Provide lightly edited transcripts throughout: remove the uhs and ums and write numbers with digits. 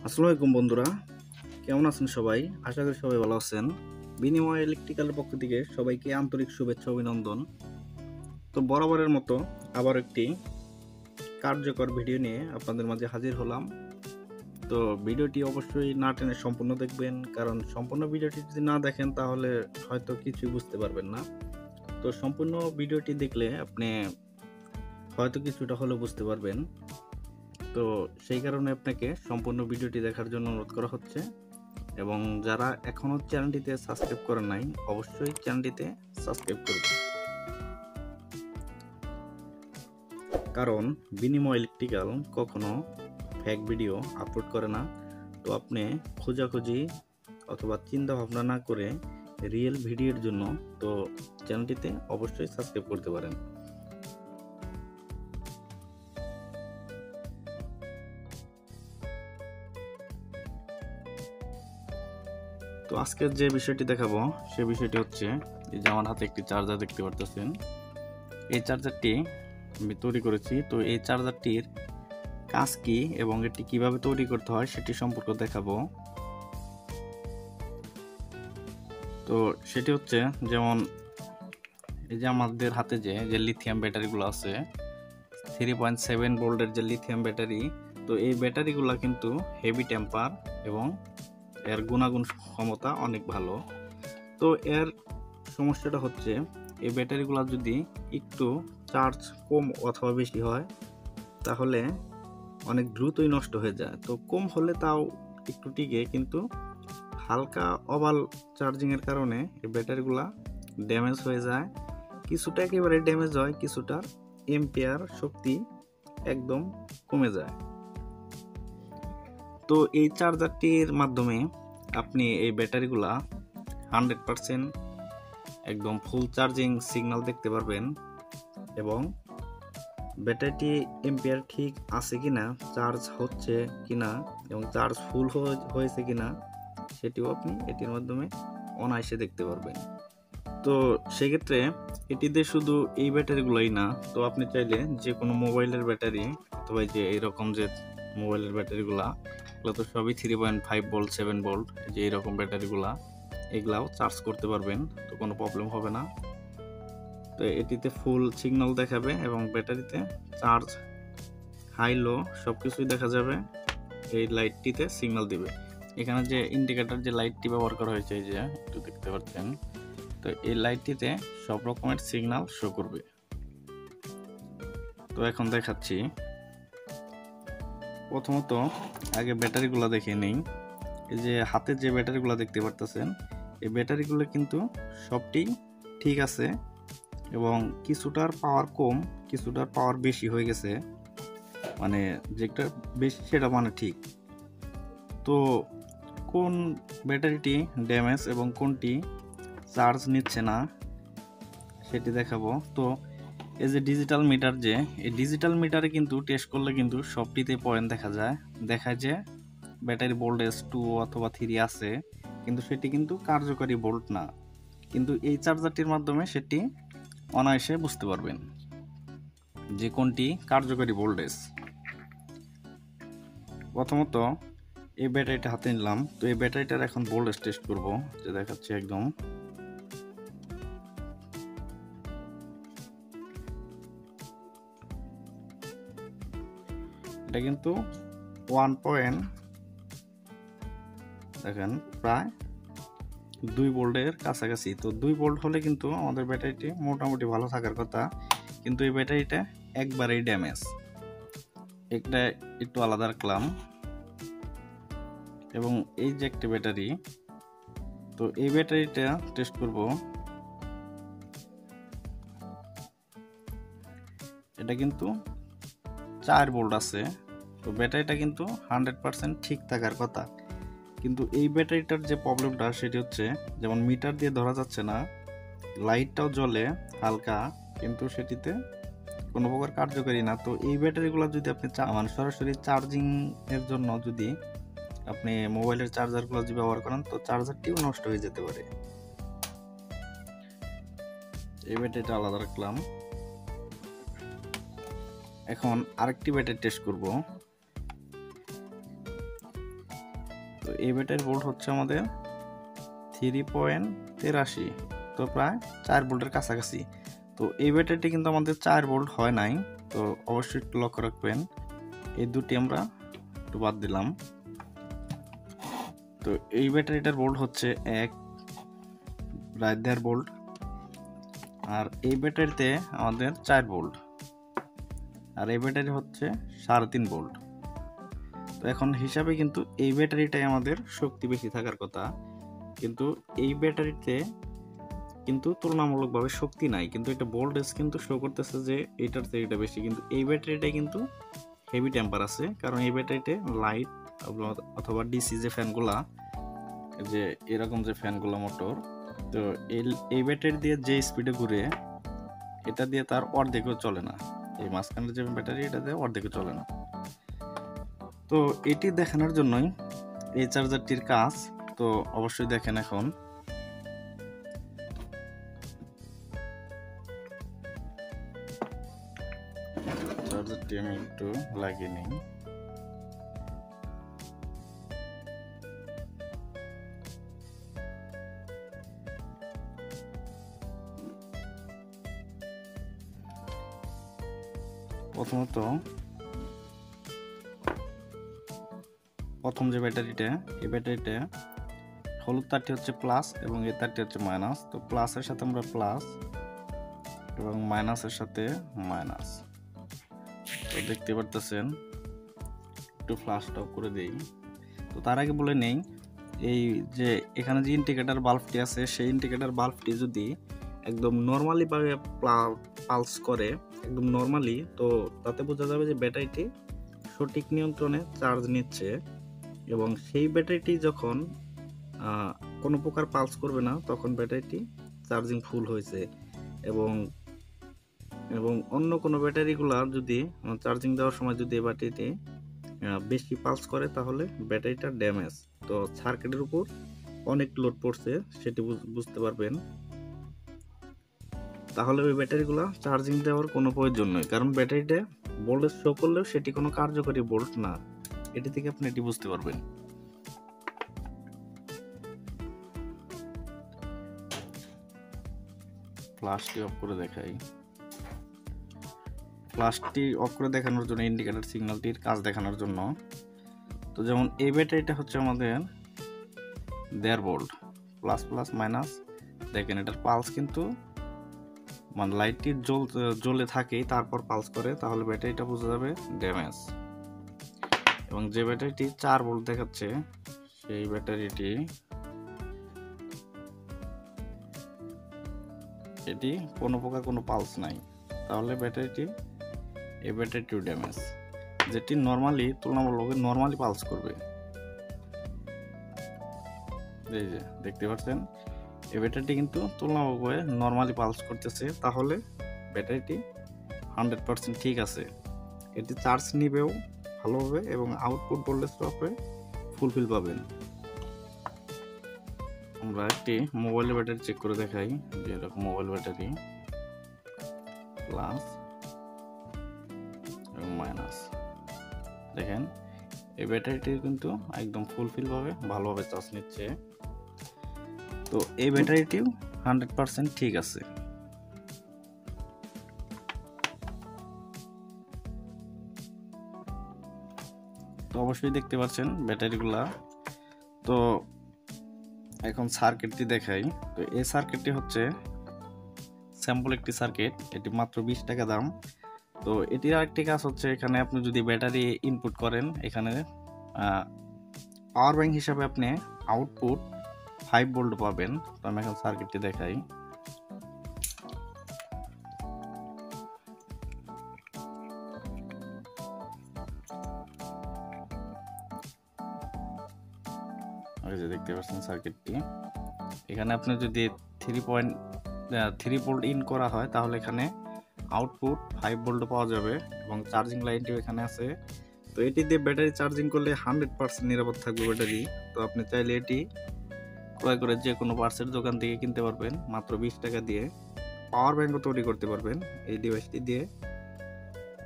আসসালামু আলাইকুম বন্ধুরা, কেমন আছেন সবাই? আশা করি সবাই ভালো আছেন। বিনিময় ইলেকট্রিক্যালের পক্ষ থেকে সবাইকে আন্তরিক শুভেচ্ছা অভিনন্দন। তো বরাবরের মতো আবার একটি কার্যকর ভিডিও নিয়ে আপনাদের মাঝে হাজির হলাম। তো ভিডিওটি অবশ্যই না টেনে সম্পূর্ণ দেখবেন, কারণ সম্পূর্ণ ভিডিওটি যদি না দেখেন তাহলে হয়তো কিছুই বুঝতে পারবেন না। তো সম্পূর্ণ ভিডিওটি দেখলে আপনি হয়তো কিছুটা হলেও বুঝতে পারবেন। তো সেই কারণে আপনাকে সম্পূর্ণ ভিডিওটি দেখার জন্য অনুরোধ করা হচ্ছে। এবং যারা এখনও চ্যানেলটিতে সাবস্ক্রাইব করেন নাই, অবশ্যই চ্যানেলটিতে সাবস্ক্রাইব করবেন, কারণ বিনিময় ইলেকট্রিক্যাল কখনো ফেক ভিডিও আপলোড করে না। তো আপনি খোঁজাখুঁজি অথবা চিন্তা ভাবনা না করে রিয়েল ভিডিওর জন্য তো চ্যানেলটিতে অবশ্যই সাবস্ক্রাইব করতে পারেন। তো আজকের যে বিষয়টি দেখাবো সে বিষয়টি হচ্ছে, এই যে আমার হাতে একটি চার্জার দেখতে পারতেছেন। এই চার্জারটি আমি তৈরি করেছি। তো এই চার্জারটির কাজ কি এবং এটি কিভাবে তৈরি করতে হয় সেটি সম্পর্কে দেখাবো। তো সেটি হচ্ছে, যেমন এই যে আমাদের হাতে যে লিথিয়াম ব্যাটারিগুলো আছে, 3.7 ভোল্টের যে লিথিয়াম ব্যাটারি, তো এই ব্যাটারিগুলো কিন্তু হেভি টেম্পার এবং এর গুণাগুণ ক্ষমতা অনেক ভালো। তো এর সমস্যাটা হচ্ছে, এই ব্যাটারিগুলো যদি একটু চার্জ কম অথবা বেশি হয় তাহলে অনেক দ্রুতই নষ্ট হয়ে যায়। তো কম হলে তাও একটু টিকে, কিন্তু হালকা ওভাল চার্জিংয়ের কারণে এই ব্যাটারিগুলা ড্যামেজ হয়ে যায়। কিছুটা একেবারে ড্যামেজ হয়, কিছুটা এম্পিয়ার শক্তি একদম কমে যায়। তো এই চার্জারটির মাধ্যমে আপনি এই ব্যাটারিগুলা 100% একদম ফুল চার্জিং সিগন্যাল দেখতে পারবেন, এবং ব্যাটারিটি এম্পিয়ার ঠিক আছে কিনা, চার্জ হচ্ছে কিনা এবং চার্জ ফুল হয়েছে কিনা সেটিও আপনি এটির মাধ্যমে অনায়াসে দেখতে পারবেন। তো সেক্ষেত্রে এটিতে শুধু এই ব্যাটারিগুলোই না, তো আপনি চাইলে যে কোনো মোবাইলের ব্যাটারি অথবা যে এইরকম যে মোবাইলের ব্যাটারিগুলা, এগুলো তো সবই 3.5 ভোল্ট 7 ভোল্ট, যে এইরকম ব্যাটারিগুলা এগুলাও চার্জ করতে পারবেন, তো কোনো প্রবলেম হবে না। তো এটিতে ফুল সিগন্যাল দেখাবে এবং ব্যাটারিতে চার্জ হাই লো সব কিছুই দেখা যাবে। এই লাইটটিতে সিগন্যাল দিবে। এখানে যে ইন্ডিকেটর যে লাইটটি ব্যবহার করা হয়েছে, এই যে একটু দেখতে পাচ্ছেন, তো এই লাইটটিতে সব রকমের সিগন্যাল শো করবে। তো এখন দেখাচ্ছি। প্রথমত আগে ব্যাটারিগুলো দেখে নেই। এই যে হাতে যে ব্যাটারিগুলো দেখতে পারতেছেন, এই ব্যাটারিগুলো কিন্তু সবটি ঠিক আছে, এবং কিছুটার পাওয়ার কম, কিছুটার পাওয়ার বেশি হয়ে গেছে, মানে যেটা বেশি সেটা মানে ঠিক। তো কোন ব্যাটারিটি ড্যামেজ এবং কোনটি চার্জ নিচ্ছে না সেটি দেখাবো। তো এই যে ডিজিটাল মিটার, যে এই ডিজিটাল মিটারে কিন্তু টেস্ট করলে কিন্তু সবটিতে পয়েন্ট দেখা যায়, দেখায় যে ব্যাটারি ভোল্টেজ 2 অথবা 3 আছে, কিন্তু সেটি কিন্তু কার্যকরী ভোল্ট না। কিন্তু এই চার্জারটির মাধ্যমে সেটি অনায়াসে বুঝতে পারবেন যে কোনটি কার্যকরী ভোল্টেজ। প্রথমত এই ব্যাটারিটা হাতে নিলাম। তো এই ব্যাটারিটার এখন ভোল্টেজ টেস্ট করব, যে দেখাচ্ছে একদম। এটা কিন্তু 1 পয়েন্ট, দেখেন প্রায় 2 ভোল্টের কাছাকাছি। তো 2 ভোল্ট হলে কিন্তু আমাদের ব্যাটারিটি মোটামুটি ভালো থাকার কথা, কিন্তু এই ব্যাটারিটা একবারেই ড্যামেজ। এটা একটু আলাদা রাখলাম। এবং এই যে একটা ব্যাটারি, তো এই ব্যাটারিটা টেস্ট করব। এটা কিন্তু 4 ভোল্ট আছে। তো ব্যাটারিটা কিন্তু 100% ঠিক থাকার কথা, কিন্তু এই ব্যাটারিটার যে প্রবলেমটা সেটি হচ্ছে, যেমন মিটার দিয়ে ধরা যাচ্ছে না, লাইটটাও জ্বলে হালকা, কিন্তু সেটিতে কোনো প্রকার কার্যকারী না। তো এই ব্যাটারিগুলো যদি আপনি মানে সরাসরি চার্জিং এর জন্য যদি আপনি মোবাইলের চার্জারগুলো যদি ব্যবহার করেন, তো চার্জারটিও নষ্ট হয়ে যেতে পারে। এই ব্যাটারিটা আলাদা রাখলাম। এখন আরেকটি ব্যাটারি টেস্ট করব। তো এই ব্যাটারির ভোল্ট হচ্ছে আমাদের 3.83, তো প্রায় 4 ভোল্টের কাছাকাছি। তো এই ব্যাটারিটি কিন্তু আমাদের 4 ভোল্ট হয় নাই, তো অবশ্যই একটু লক্ষ্য রাখবেন। এই দুটি আমরা একটু বাদ দিলাম। তো এই ব্যাটারিটার ভোল্ট হচ্ছে প্রায় 1.5 ভোল্ট, আর এই ব্যাটারিতে আমাদের 4 ভোল্ট, আর এই ব্যাটারি হচ্ছে 3.5 ভোল্ট। তো এখন হিসাবে কিন্তু এই ব্যাটারিটাই আমাদের শক্তি বেশি থাকার কথা, কিন্তু এই ব্যাটারিতে কিন্তু তুলনামূলকভাবে শক্তি নাই, কিন্তু এটা ভোল্টেজ কিন্তু শো করতেছে যে এটার থেকে এটা বেশি। কিন্তু এই ব্যাটারিটাই কিন্তু হেভি টেম্পার আছে, কারণ এই ব্যাটারিতে লাইট অথবা ডিসি যে ফ্যানগুলা, যে এরকম যে ফ্যানগুলো মোটর, তো এই ব্যাটারি দিয়ে যে স্পিডে ঘুরে এটা দিয়ে তার অর্ধেকও চলে না। এই মাঝখানের যে ব্যাটারি এটা দিয়ে অর্ধেকও চলে না। তো এটি দেখানোর জন্যই এই চার্জারটির কাজ। তো অবশ্যই দেখেন, এখন চার্জারটি আমি একটু লাগিয়ে নিই। প্রথমত প্রথম যে ব্যাটারিটা, এই ব্যাটারিটা হলুদ তারটি হচ্ছে প্লাস এবং এই তারটি হচ্ছে মাইনাস। তো প্লাসের সাথে আমরা প্লাস এবং মাইনাসের সাথে মাইনাস। তো দেখতে পারতেছেন, একটু ফ্ল্যাশটা অফ করে দেই। তো তার আগে বলে নেই, এই যে এখানে যে ইন্ডিকেটর বাল্বটি আছে, সেই ইন্ডিকেটর বাল্বটি যদি একদম নর্মালি ভাবে পালস করে, একদম নর্মালি, তো তাতে বোঝা যাবে যে ব্যাটারিটি সঠিক নিয়ন্ত্রণে চার্জ নিচ্ছে। এবং সেই ব্যাটারিটি যখন কোনো প্রকার পালস করবে না, তখন ব্যাটারিটি চার্জিং ফুল হয়েছে। এবং অন্য কোনো ব্যাটারিগুলা যদি চার্জিং দেওয়ার সময় যদি এই ব্যাটারিটি বেশি পালস করে, তাহলে ব্যাটারিটা ড্যামেজ। তো সার্কিটের উপর অনেক লোড পড়ছে, সেটি বুঝতে পারবেন। তাহলে ওই ব্যাটারিগুলা চার্জিং দেওয়ার কোনো প্রয়োজন নেই, কারণ ব্যাটারিটা ভোল্টেজ শো করলেও সেটি কোনো কার্যকরী ভোল্ট না। এটি থেকে আপনি এটি বুঝতে পারবেন। ফ্ল্যাশটি অফ করে দেখাই। ফ্ল্যাশটি অফ করে দেখানোর জন্য, ইন্ডিকেটর সিগন্যালটির কাজ দেখানোর জন্য। তো যেমন এই ব্যাটারিটা হচ্ছে আমাদের 1.5 ভোল্ট, প্লাস প্লাস মাইনাস। দেখেন এটার পালস কিন্তু মানে লাইটটি জ্বলে থাকেই, তারপর পালস করে, তাহলে ব্যাটারিটা বোঝা যাবে ড্যামেজ। এবং যে ব্যাটারিটি 4 ভোল্ট দেখাচ্ছে, সেই ব্যাটারিটি এটি কোনো প্রকার কোনো পালস নাই, তাহলে এই ব্যাটারিটিও ড্যামেজ। যেটি নর্মালি তুলনামূলক নর্মালি পালস করবে। এই যে দেখতে পাচ্ছেন, এই ব্যাটারিটি কিন্তু তুলনামূলকভাবে নর্মালি পালস করতেছে, তাহলে ব্যাটারিটি 100% ঠিক আছে। এটি চার্জ নিবেও ভালোভাবে এবং আউটপুট ভোল্টেজটা ফুলফিল পাবেন। আমরা একটি মোবাইল ব্যাটারি চেক করে দেখাই, যে এরকম মোবাইল ব্যাটারি প্লাস এবং মাইনাস। দেখেন এই ব্যাটারিটি কিন্তু একদম ফুলফিল ভাবে ভালোভাবে চার্জ নিচ্ছে। তো এই ব্যাটারিটিও 100% ঠিক আছে। তো অবশ্যই দেখতে পাচ্ছেন ব্যাটারিগুলা। তো এখন সার্কিটটি দেখাই। তো এই সার্কিটটি হচ্ছে স্যাম্পল একটি সার্কিট, এটি মাত্র 20 টাকা দাম। তো এটির আরেকটি কাজ হচ্ছে, এখানে আপনি যদি ব্যাটারি ইনপুট করেন, এখানে পাওয়ার ব্যাংক হিসাবে আপনি আউটপুট 5 ভোল্ট পাবেন। তো আমি এখন সার্কিটটি দেখাই। এই যে দেখতে পাচ্ছেন সার্কিটটি, এখানে আপনি যদি 3 ভোল্ট ইন করা হয়, তাহলে এখানে আউটপুট 5 ভোল্ট পাওয়া যাবে এবং চার্জিং লাইনটিও এখানে আছে। তো এটি দিয়ে ব্যাটারি চার্জিং করলে 100% নিরাপদ থাকবে ব্যাটারি। তো আপনি চাইলে এটি ক্রয় করে যে কোনো পার্টসের দোকান থেকে কিনতে পারবেন মাত্র 20 টাকা দিয়ে। পাওয়ার ব্যাংকও তৈরি করতে পারবেন এই ডিভাইসটি দিয়ে।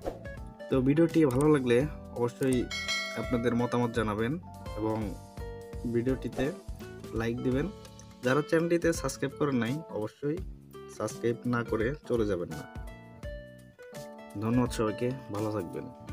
তো ভিডিওটি ভালো লাগলে অবশ্যই আপনাদের মতামত জানাবেন এবং ভিডিওটিতে লাইক দিবেন। যারা চ্যানেলটিতে সাবস্ক্রাইব করেন নাই অবশ্যই সাবস্ক্রাইব না করে চলে যাবেন না। ধন্যবাদ সবাইকে, ভালো থাকবেন।